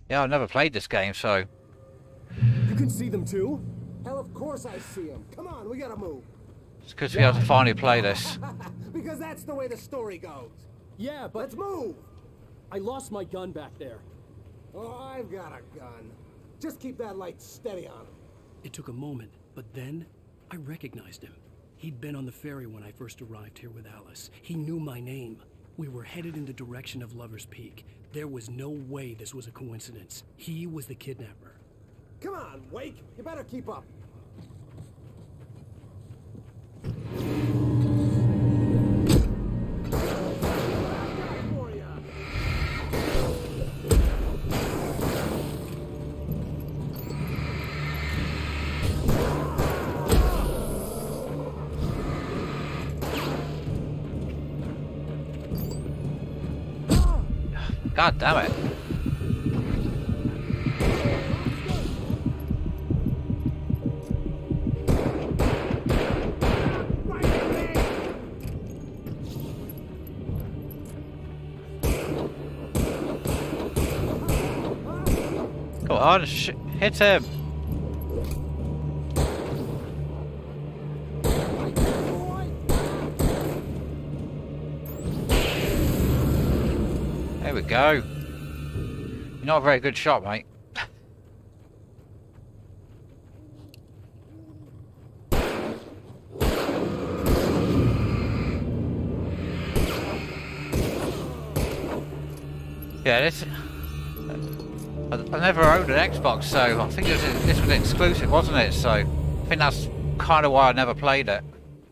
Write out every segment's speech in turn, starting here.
Yeah, I've never played this game, so... You can see them too? Hell, of course I see them. Come on, we gotta move. It's good to be able to finally play this. Because that's the way the story goes. Yeah, but Let's move. I lost my gun back there. Oh, I've got a gun. Just keep that light steady on him. It took a moment, but then I recognized him. He'd been on the ferry when I first arrived here with Alice. He knew my name. We were headed in the direction of Lover's Peak. There was no way this was a coincidence. He was the kidnapper. Come on, Wake. You better keep up. God damn it. Come on, hit him. There we go. You're not a very good shot, mate. Yeah, this... I never owned an Xbox, so I think this was exclusive, wasn't it? So I think that's kind of why I never played it.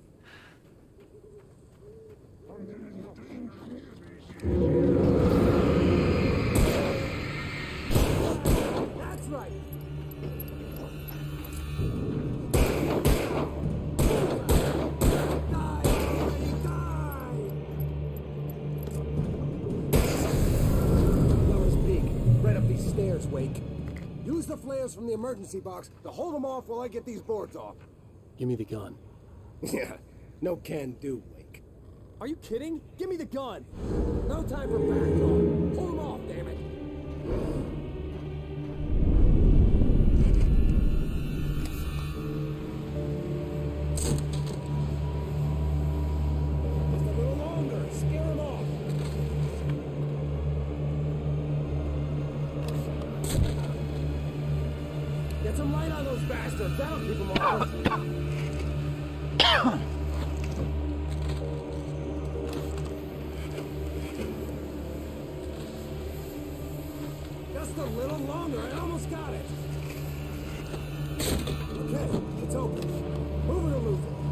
That's right. Lover's Peak, right up these stairs, Wake. Use the flares from the emergency box to hold them off while I get these boards off. Give me the gun. Yeah, no can do, Wake. Are you kidding? Give me the gun! No time for back talk. Hold them off, damn it. Just a little longer. Scare them off. Get some light on those bastards. That'll keep them off. Just a little longer. I almost got it. Okay, it's open. Move it or lose it.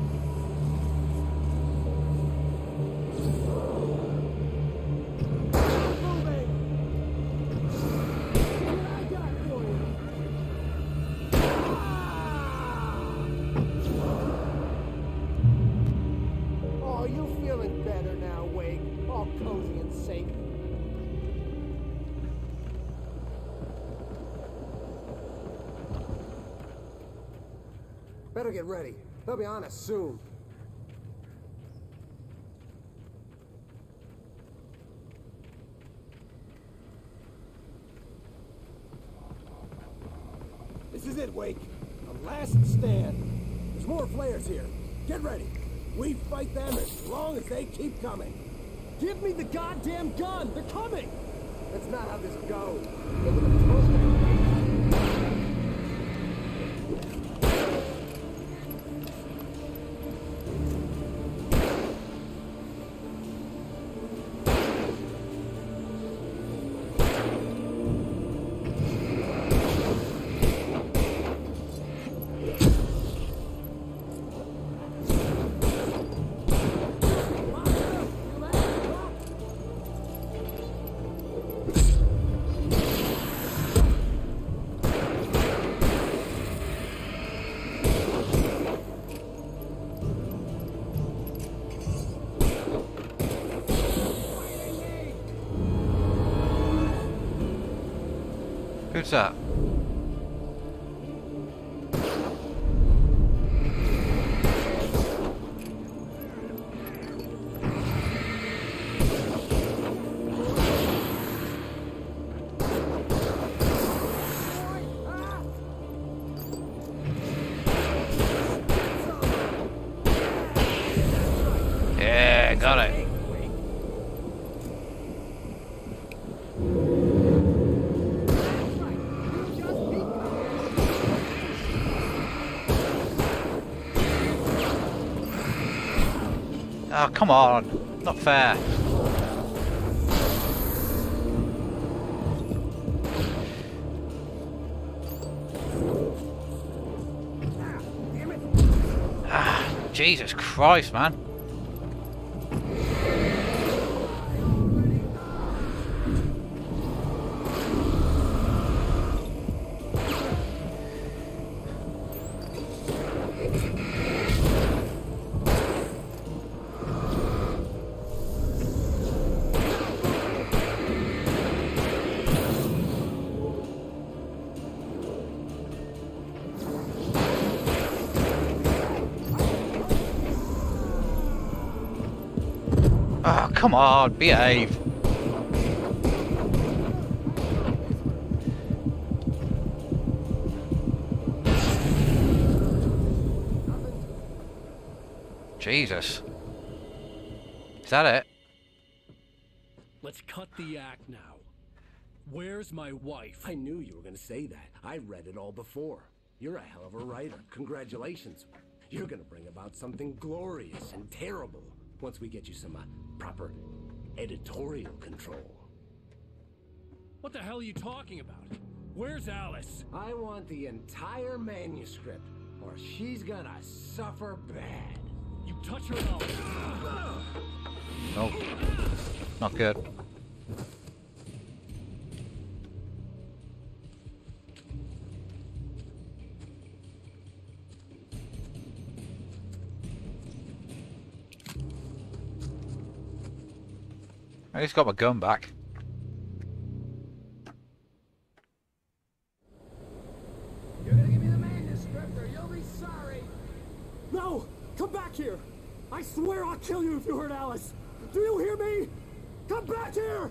Moving. What I got for you? Oh, you feeling better now, Wake? All cozy and safe. Better get ready. They'll be on us soon. This is it, Wake. A last stand. There's more flares here. Get ready. We fight them as long as they keep coming. Give me the goddamn gun! They're coming! That's not how this goes. Look at the program. Who's that? Oh, come on. Not fair. Ah, Jesus Christ, man. Oh, come on, behave. Jesus. Is that it? Let's cut the act now. Where's my wife? I knew you were gonna say that. I read it all before. You're a hell of a writer. Congratulations. You're gonna bring about something glorious and terrible once we get you some proper editorial control. What the hell are you talking about? Where's Alice? I want the entire manuscript, or she's gonna suffer bad. You touch her and I'll... No. Not good. I just got my gun back. You're gonna give me the manuscript or you'll be sorry. No! Come back here! I swear I'll kill you if you hurt Alice! Do you hear me? Come back here!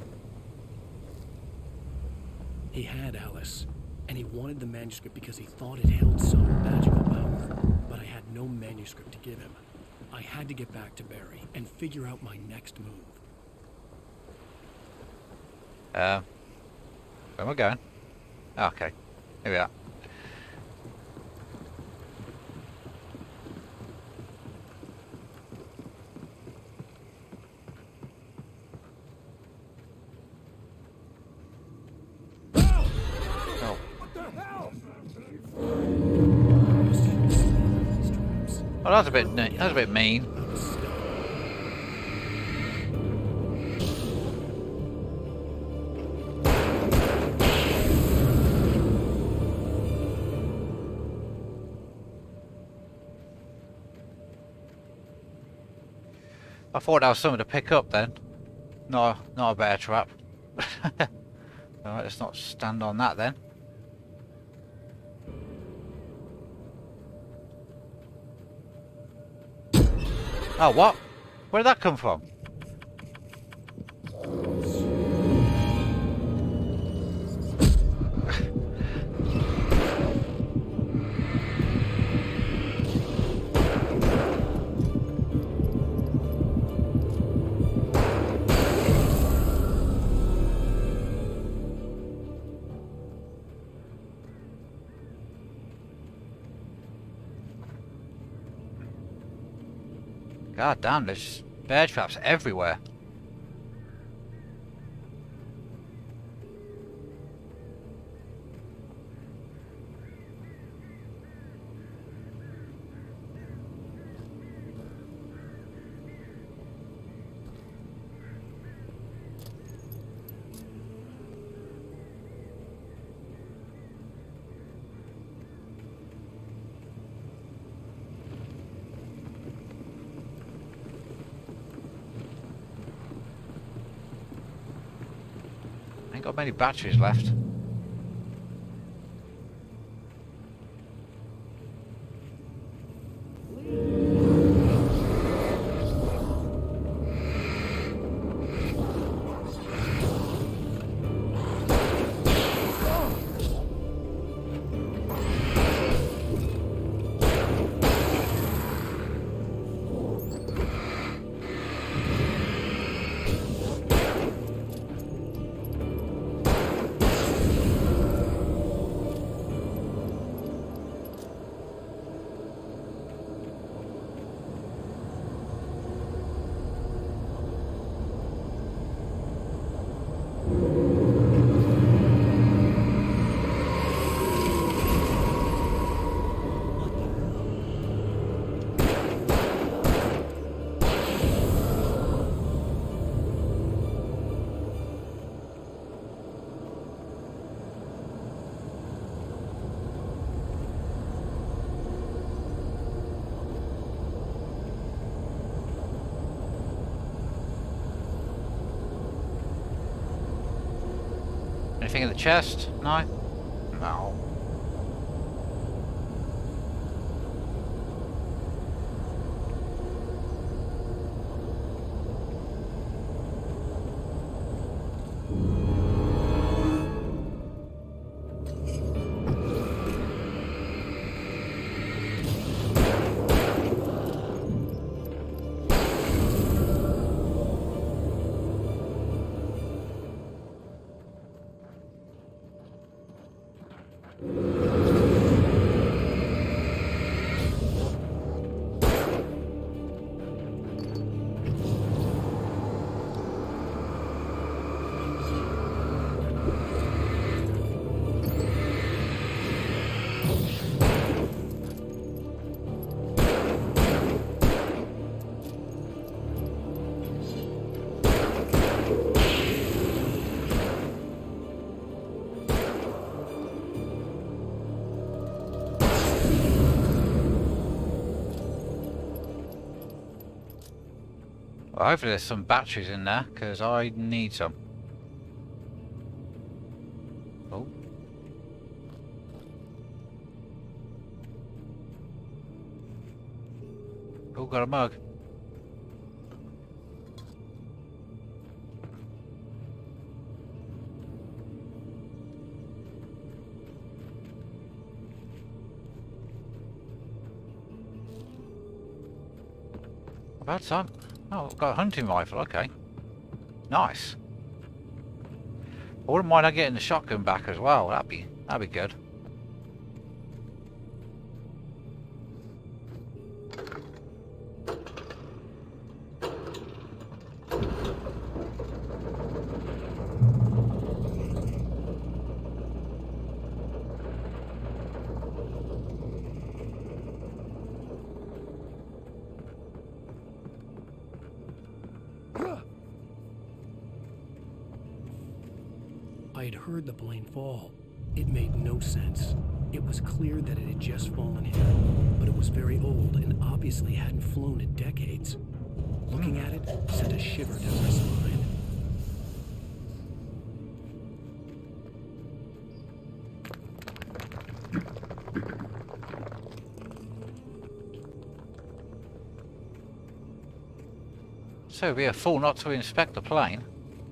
He had Alice, and he wanted the manuscript because he thought it held some magical power. But I had no manuscript to give him. I had to get back to Barry and figure out my next move. Where am I going? Oh, okay. Here we are. Oh. What the hell? Oh, that's a bit mean. I thought that was something to pick up then. No, not a bear trap. Alright, let's not stand on that then. Oh, what? Where did that come from? God damn, there's bear traps everywhere. Ain't got many batteries left. Anything in the chest? No? No. Well, hopefully there's some batteries in there, because I need some. Oh. Oh, got a mug. About time. Oh, I've got a hunting rifle, okay. Nice. I wouldn't mind getting the shotgun back as well, that'd be good. I had heard the plane fall. It made no sense. It was clear that it had just fallen here, but it was very old and obviously hadn't flown in decades. Looking at it sent a shiver down my spine. So it'd be a fool not to inspect the plane.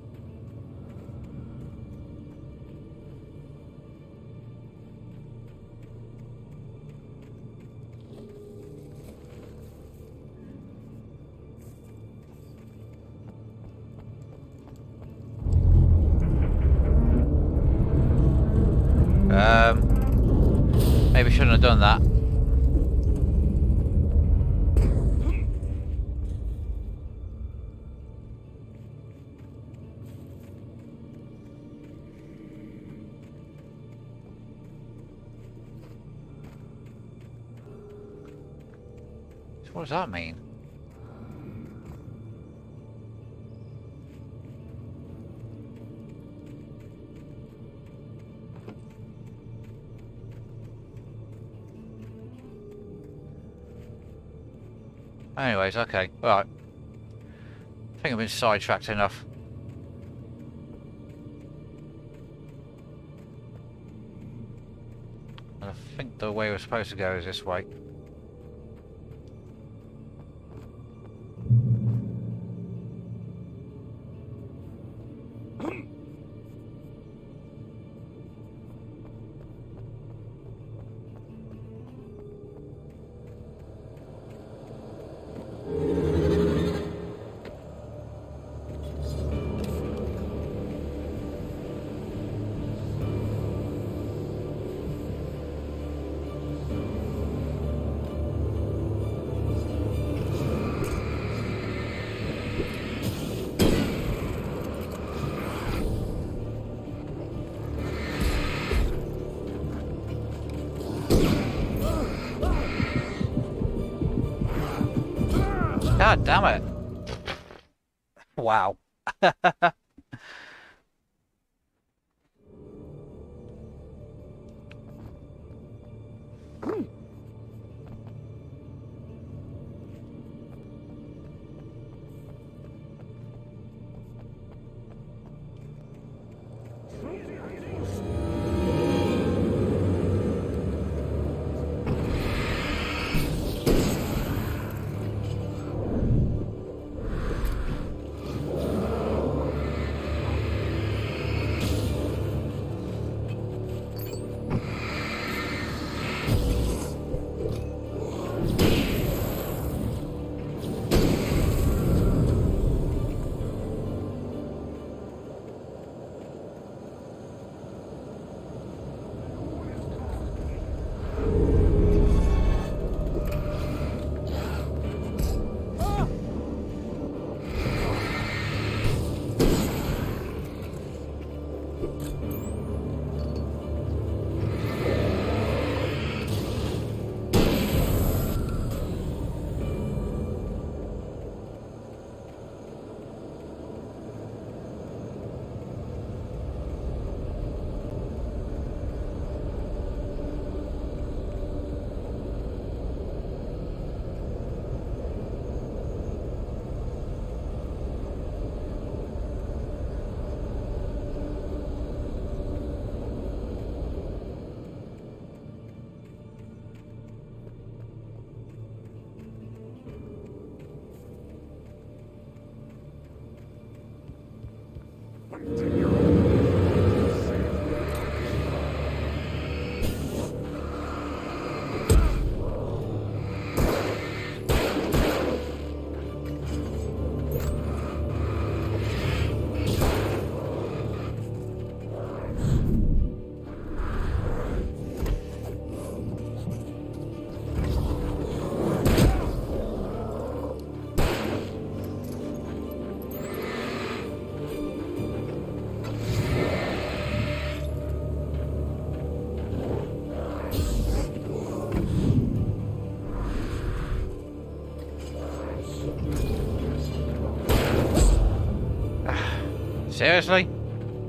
Maybe shouldn't have done that. So what does that mean? Anyways, okay, right. I think I've been sidetracked enough. I think the way we're supposed to go is this way. God damn it. Wow. Seriously?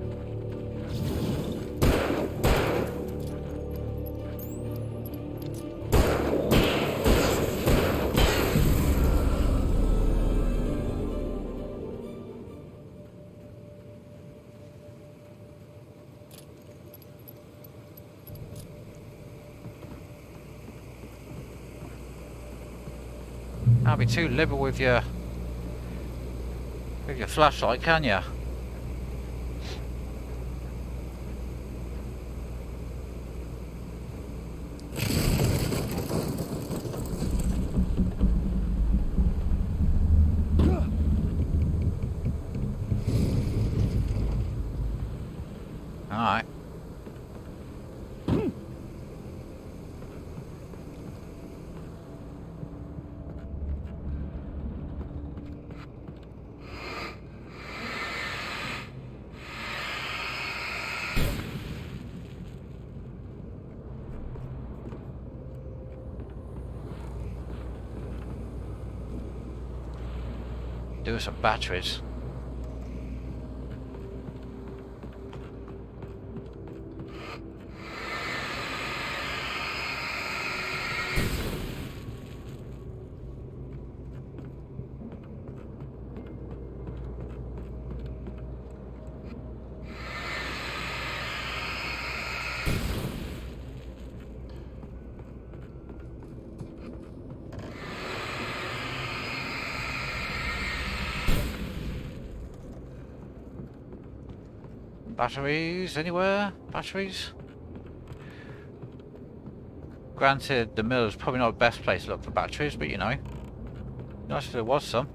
Can't be too liberal with your flashlight, can you? Alright. Do some batteries. Batteries anywhere? Batteries? Granted, the mill is probably not the best place to look for batteries, but you know, nice if there was some.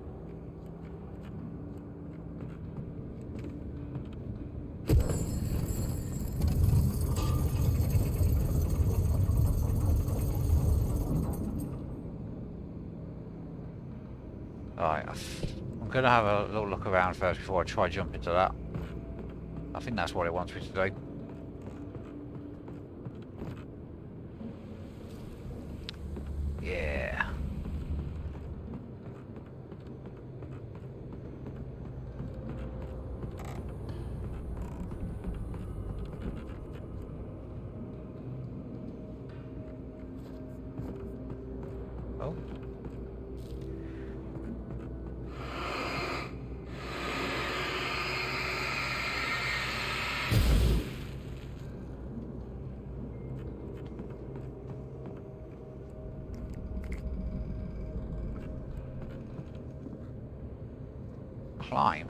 Alright, I'm gonna have a little look around first before I try jump into that. I think that's what it wants me to do. Yeah. Oh. Climb.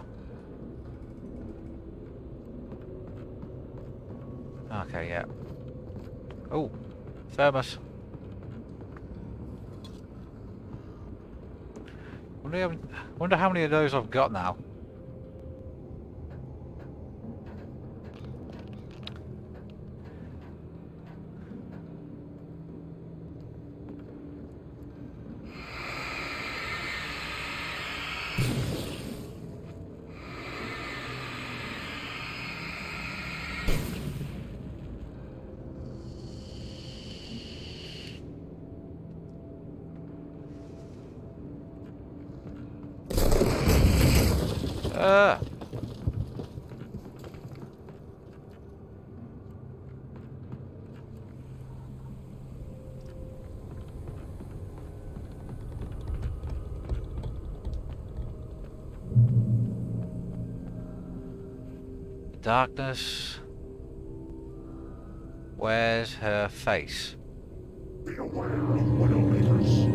Okay, yeah. Oh, thermos. Wonder how many of those I've got now. Darkness. Where's her face? Be aware of Widowmakers.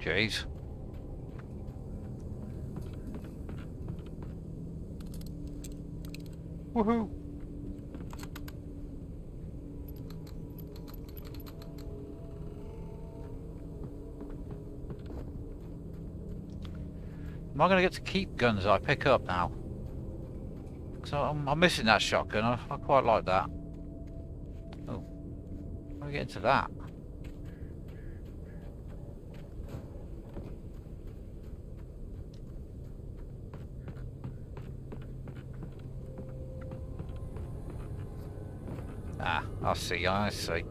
Jeez. Woohoo! Am I going to get to keep guns I pick up now? So I'm missing that shotgun. I quite like that. Oh, how do we get into that? Ah, I see, I see.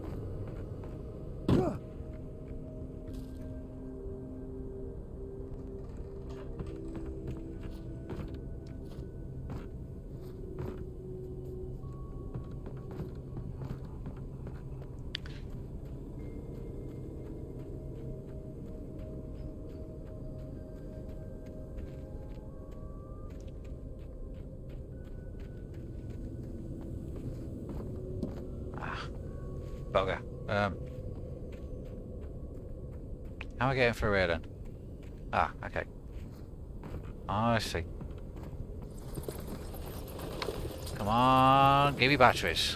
Bugger. How am I getting through here then? Ah, okay. I see. Come on, give me batteries.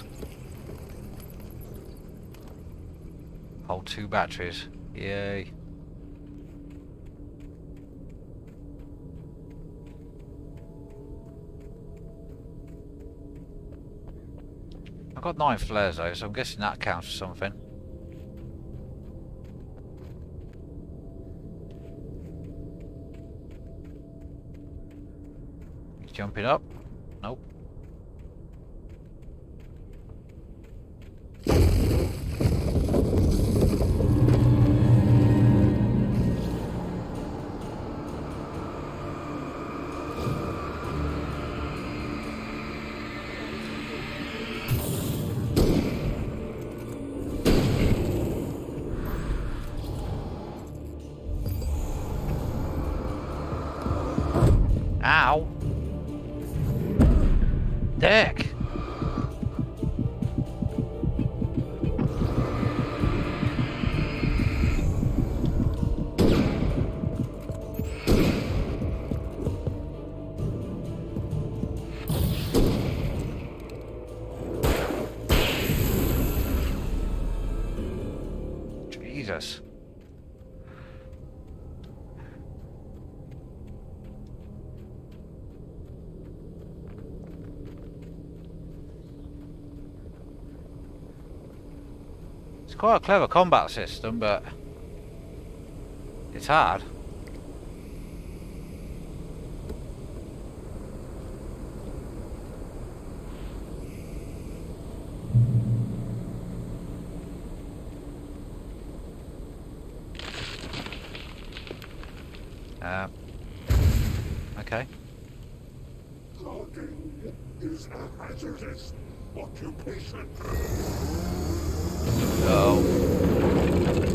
Hold 2 batteries. Yay. I've got 9 flares though, so I'm guessing that counts for something. He's jumping up. Nope. Ow! Dick! Jesus. It's quite a clever combat system, but it's hard. Okay. Talking is a hazardous occupation. Oh.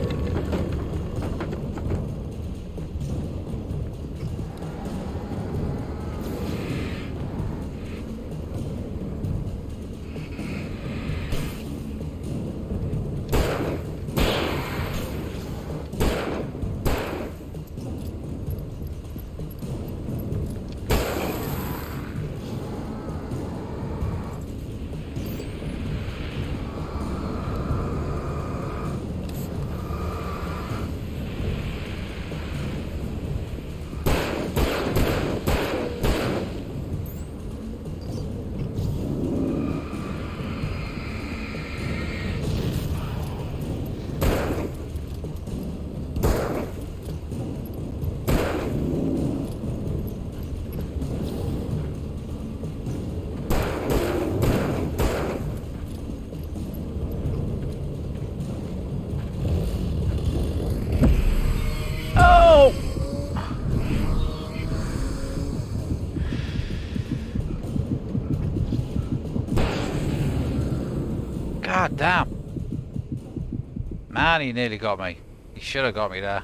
God damn. Man, he nearly got me. He should have got me there.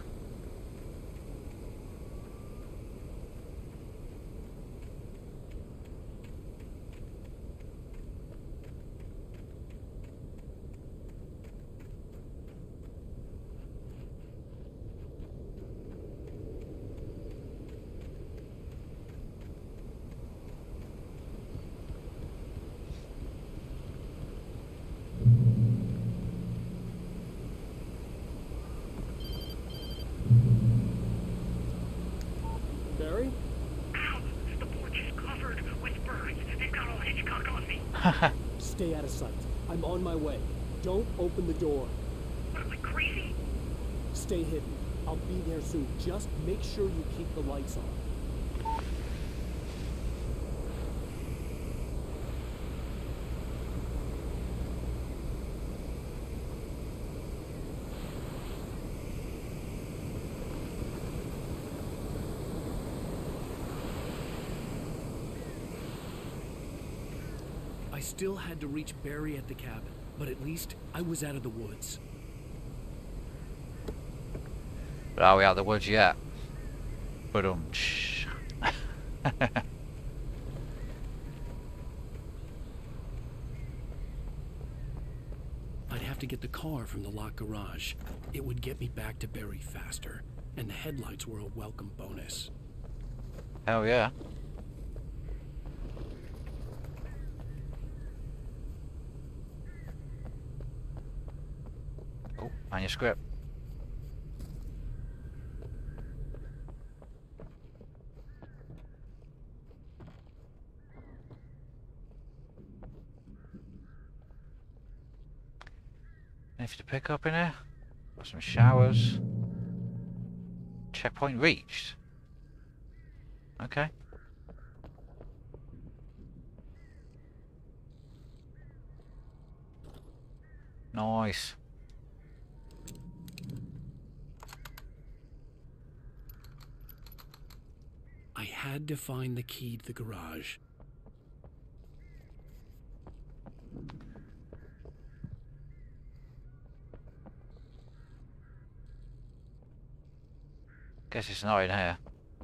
Stay out of sight. I'm on my way. Don't open the door. Am I crazy? Stay hidden. I'll be there soon. Just make sure you keep the lights on. I still had to reach Barry at the cabin, but at least I was out of the woods. But are we out of the woods yet? But I'd have to get the car from the locked garage. It would get me back to Barry faster, and the headlights were a welcome bonus. hell yeah. Oh, manuscript. Anything to pick up in here? Got some showers. Checkpoint reached. Okay. Nice. I had to find the key to the garage. Guess it's not in here.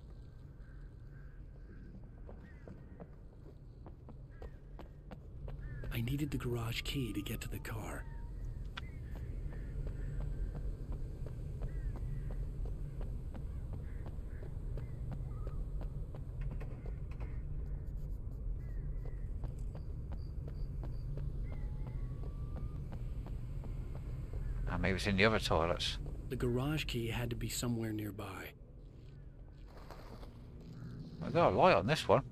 I needed the garage key to get to the car. Maybe it's in the other toilets. The garage key had to be somewhere nearby. I got a light on this one.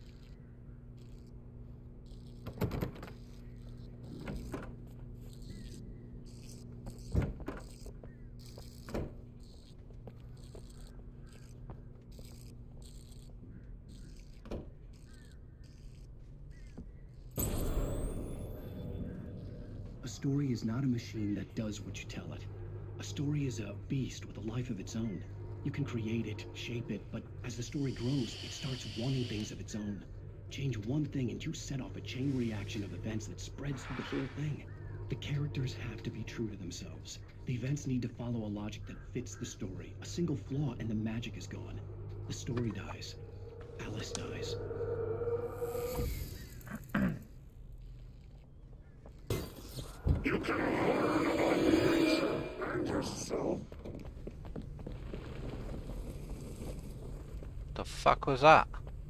A story is not a machine that does what you tell it. A story is a beast with a life of its own. You can create it, shape it, but as the story grows, it starts wanting things of its own. Change one thing and you set off a chain reaction of events that spreads through the whole thing. The characters have to be true to themselves. The events need to follow a logic that fits the story. A single flaw and the magic is gone. The story dies. Alice dies. You can harm my creation and yourself. The fuck was that?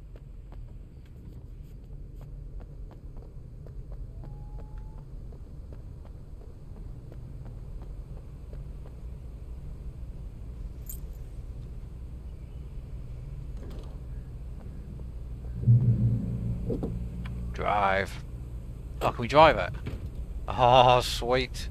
Drive. Oh, can we drive it? Oh, sweet.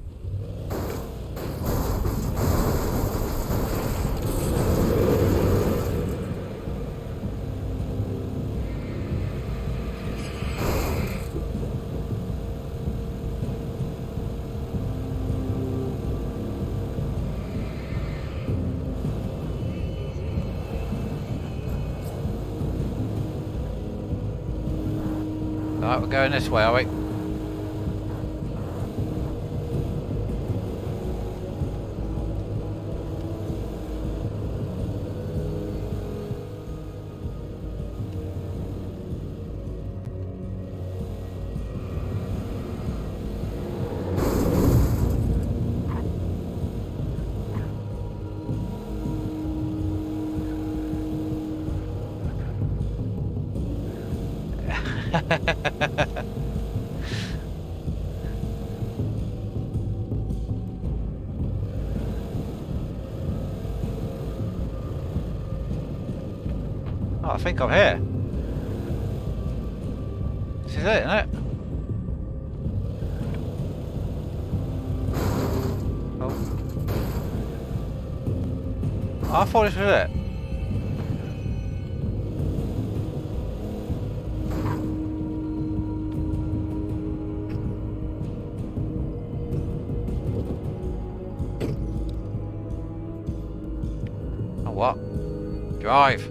Alright, we're going this way, are we? Oh, I think I'm here. This is it, isn't it? I thought this was it. Oh, what? Drive.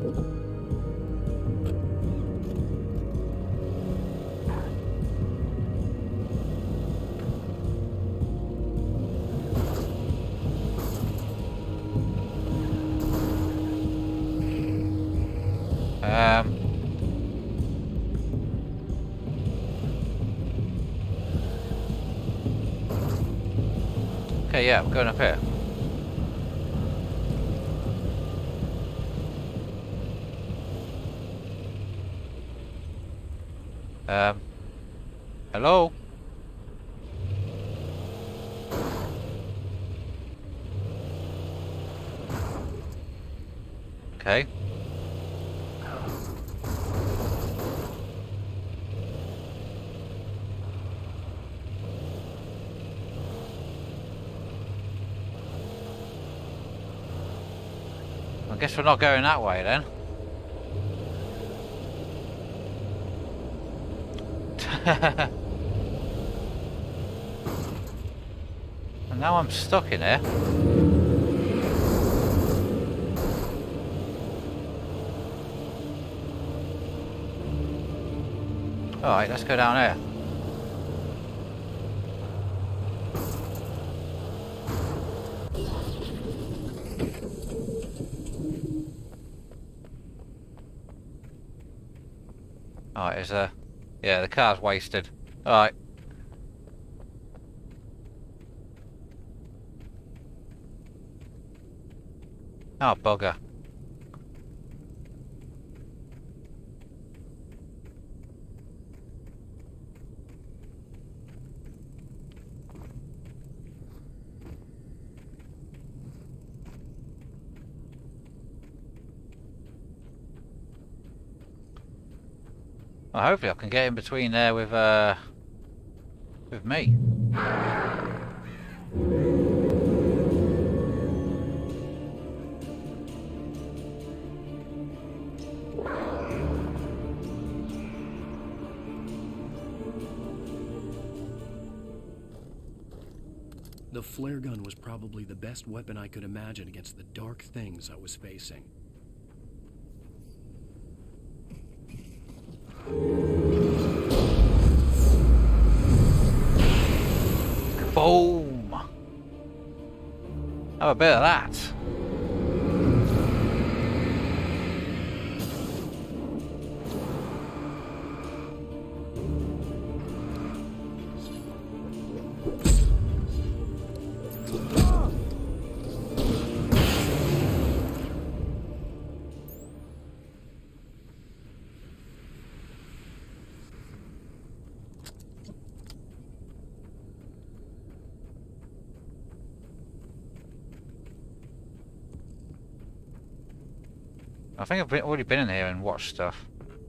Okay, yeah, I'm going up here. Hello? Okay. I guess we're not going that way then. And now I'm stuck in here. Alright, let's go down here. Alright, is yeah, the car's wasted. Alright. Oh, bugger. Well, hopefully I can get in between there with me. The flare gun was probably the best weapon I could imagine against the dark things I was facing. Boom! Have a bit of that. I think I've already been in here and watched stuff.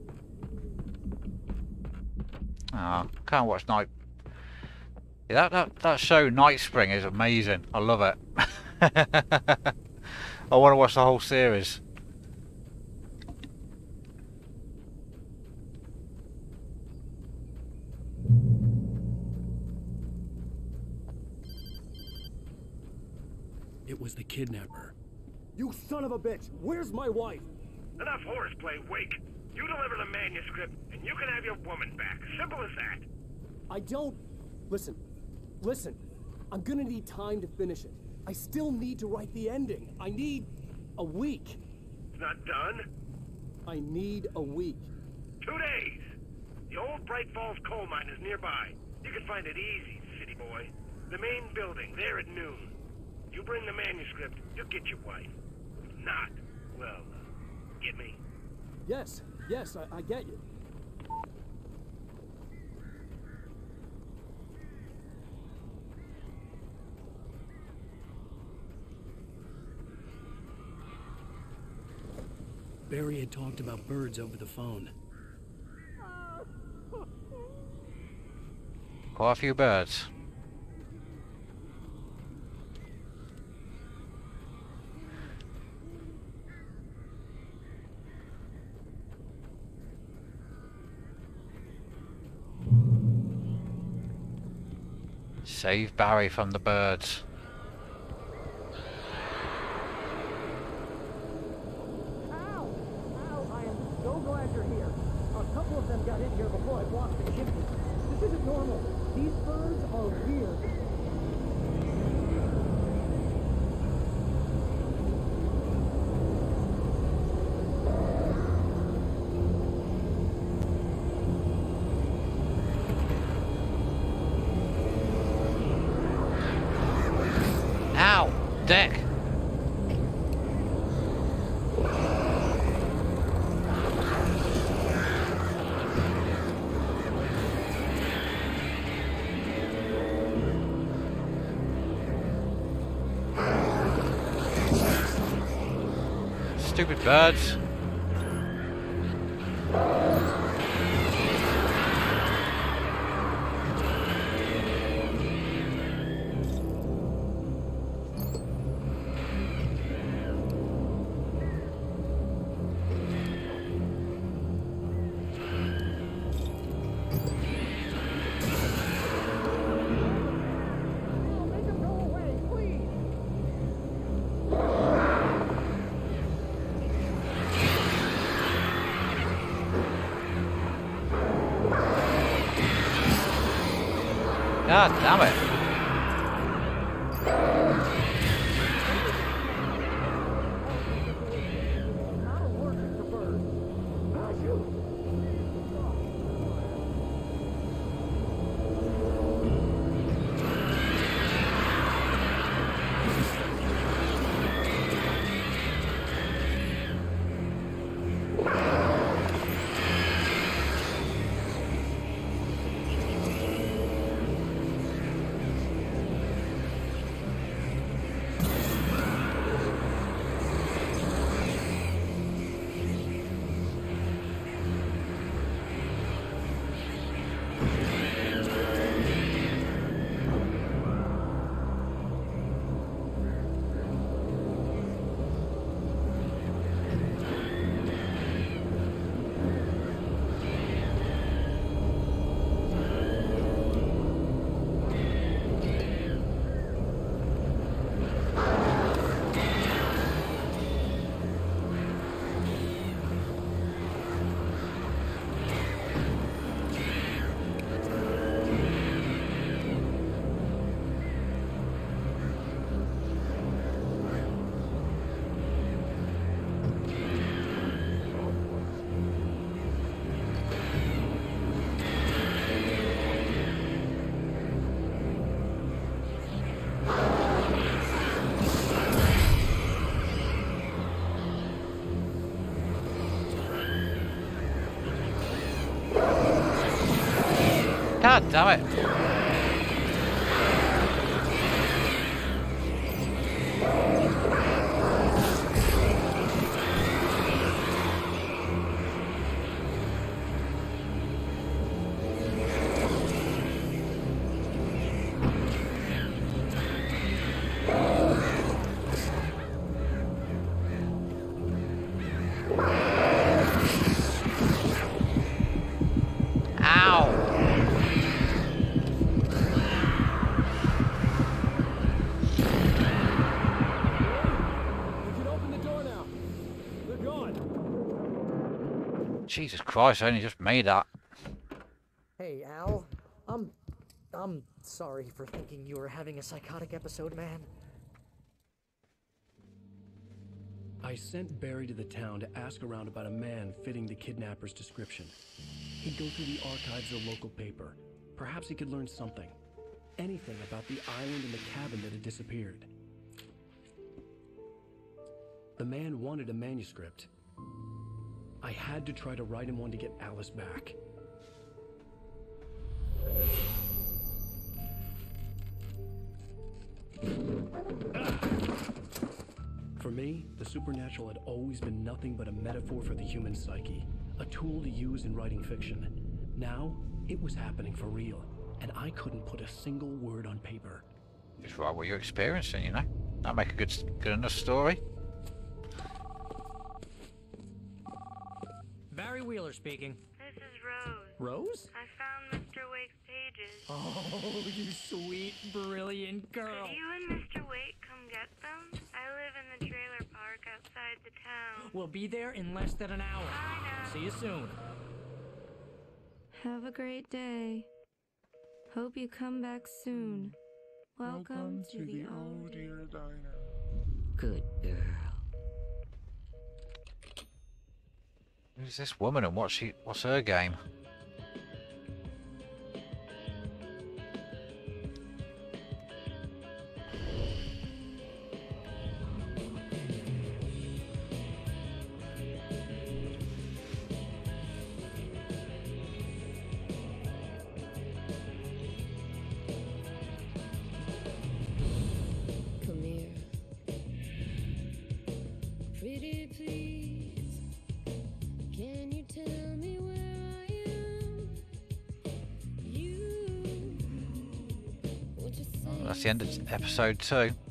Oh, can't watch Night. Yeah, that show Night Spring is amazing. I love it. I want to watch the whole series. It was the kidnapper. You son of a bitch! Where's my wife? Enough horseplay, Wake. You deliver the manuscript, and you can have your woman back. Simple as that. I don't... Listen. I'm gonna need time to finish it. I still need to write the ending. I need a week. It's not done. I need a week. 2 days. The old Bright Falls coal mine is nearby. You can find it easy, city boy. The main building, there at noon. You bring the manuscript, you'll get your wife. If not, well, get me? Yes, I get you. Barry had talked about birds over the phone. Quite a few birds. Save Barry from the birds. Ow! Ow, I am so glad you're here. A couple of them got in here before I blocked the chimney. This isn't normal. These birds are weird. Ow! Dick! Stupid birds. Make them go away, please! God damn it. Not allergic to birds. Ah, shoot! God damn it. Ow! You can open the door now. They're gone. Jesus Christ, I only just made that. Hey, Al. I'm sorry for thinking you were having a psychotic episode, man. I sent Barry to the town to ask around about a man fitting the kidnapper's description. He'd go through the archives of the local paper. Perhaps he could learn something. Anything about the island and the cabin that had disappeared. The man wanted a manuscript. I had to try to write him one to get Alice back. For me, the supernatural had always been nothing but a metaphor for the human psyche, a tool to use in writing fiction. Now, it was happening for real, and I couldn't put a single word on paper. Just write what you're experiencing, you know? That'll make a good enough story. Barry Wheeler speaking. This is Rose. Rose? I found Miss Mr. Wake's pages. Oh, you sweet, brilliant girl. Could you and Mr. Wake come get them? I live in the trailer park outside the town. We'll be there in less than an hour. I know. See you soon. Have a great day. Hope you come back soon. Welcome to the old dear diner. Good girl. Who's this woman and what's her game? Come here. Pretty please. Can you tell me where I am? You. What you say? That's the end of episode 2.